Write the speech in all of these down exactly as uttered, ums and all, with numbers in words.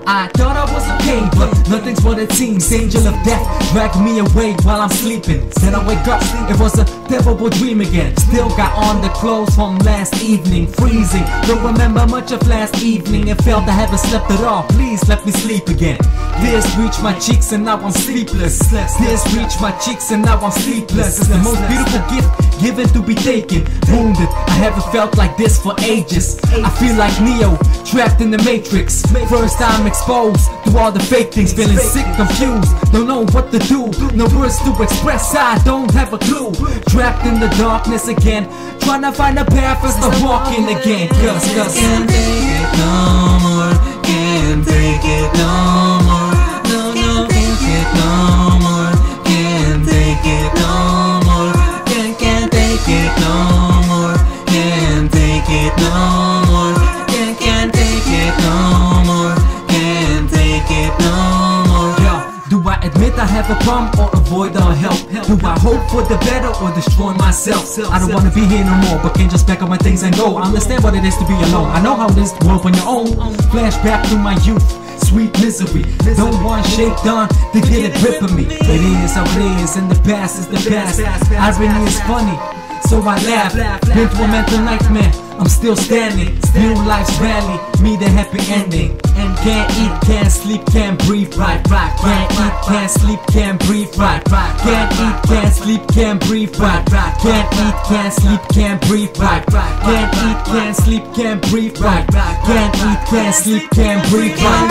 I thought I was okay, but nothing's what it seems. Angel of death dragged me away while I'm sleeping. Then I wake up, it was a terrible dream again. Still got on the clothes from last evening, freezing. Don't remember much of last evening. It felt I haven't slept at all. Please let me sleep again. Tears reach my cheeks and now I'm sleepless. Tears reach my cheeks and now I'm sleepless. It's the most beautiful gift given to be taken. Wounded, I haven't felt like this for ages. I feel like Neo, trapped in the Matrix. First time exposed to all the fake things. Feeling sick, confused, don't know what to do. No words to express, I don't have a clue. Trapped in the darkness again, trying to find a path and start walking again. Cause, cause can't take it no more. Can't take it no more. No, no, can't take it no more. Can't take it no more. Can't, can't take it no more. Can't take it no more. Can't, can't take it no more. Can't take it no more. Yeah, do I admit I have a problem or avoid all help? Do I hope for the better or destroy myself? I don't wanna be here no more, but can't just pack up my things and go. I understand what it is to be alone. I know how it is to grow up on your own. Flashback to my youth, sweet misery. Don't want shake down to get a grip of me. It is how it is, and the past is the past. Irony is funny, so I laugh. Been through a mental nightmare, I'm still standing. New life's rally, me the happy ending. And can't eat, can't sleep, can't breathe right. Can't eat, can't sleep, can't breathe right. Can't eat, can't sleep, can't breathe right. Can't eat, can't sleep, can't breathe right. Can't eat, can't sleep, can't breathe right. Can't eat, can't sleep, can't breathe right.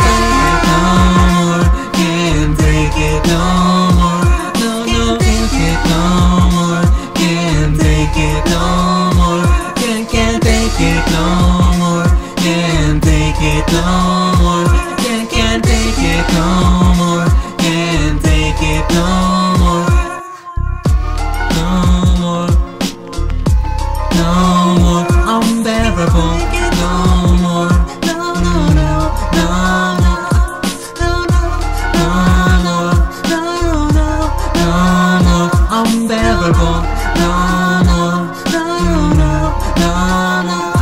Can't take it no more. No, no, can't take it no more. Can't take it no more. Can't, can't take it no more. Can't take it no more. Can't, can't take it no more. Can't take it no more. No more. No more. Unbearable. No more. No, no, no. No more. Unbearable, no more, no, no, no, no.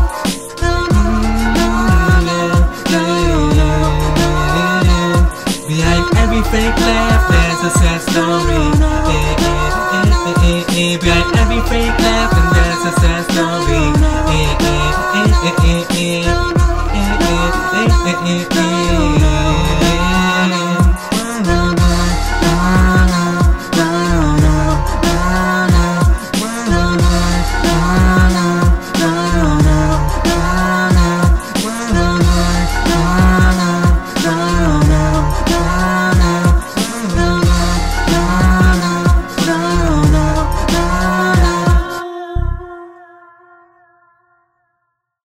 Behind every fake laugh, there's a sad story. Behind every fake laugh, and there's a sad story.